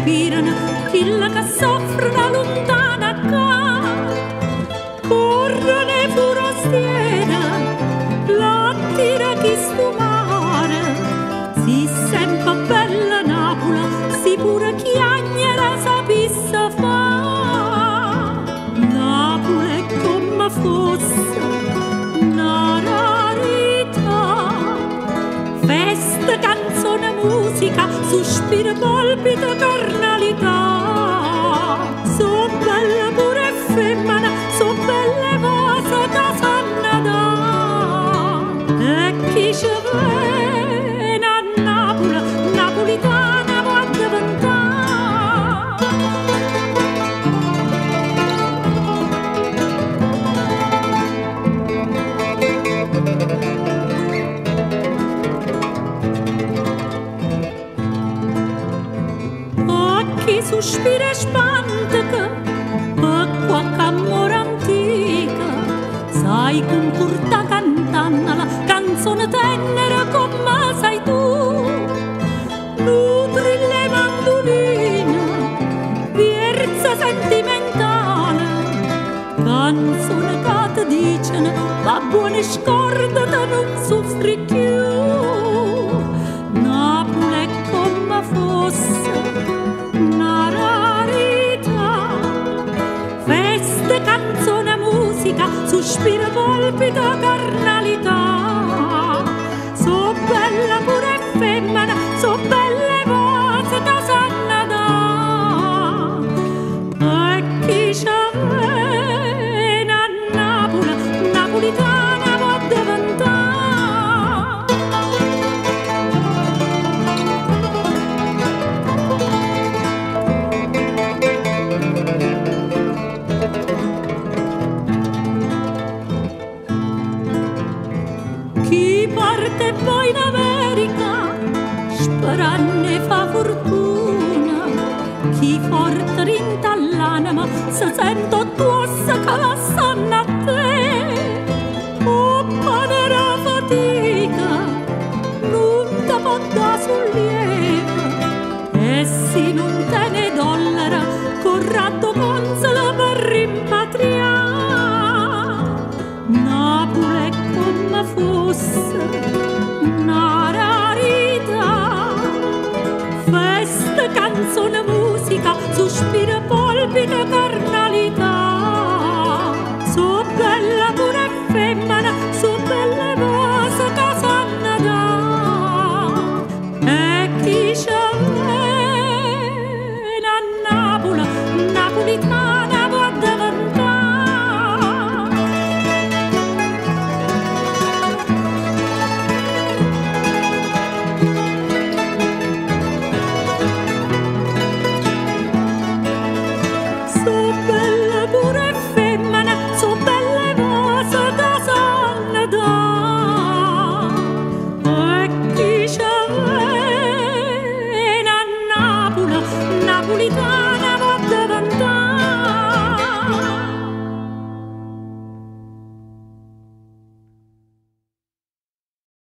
respirano, quella che soffre la lontana qua. Corre forastiera, la tira chi sfumare, si sente bella Napola, si pure chiagnera sapesse fa. Napoli è come fosse una rarità, festa, canzone, musica, sospiro, palpito, carnalità. So bella pure femmina, so belle cose da sanno da. E chi ci viene a Napoli, napolitana può diventare. Chi sospira e spantica per qualche amore antica, sai con curta cantando la canzone tenera come sai tu. Nutri le mandoline, pierza sentimentale, canzone che ti dicono va buona scorda da non soffri più. Napoli è come fosse una rarità, feste, canzone, musica, sospiro, palpito, carnalità. So bella pure femmina, so belle cose da sanno da. E chi ci viene a Napoli, napolitana può diventare. Chi parte poi in America sperando fa fortuna, chi forte rinta l'anima se sente addosso che la sanno a te. O panera fatica non te può da sollievo, e se non te ne dollaro corrado consolo per rimpatriare. Napoli è come fosse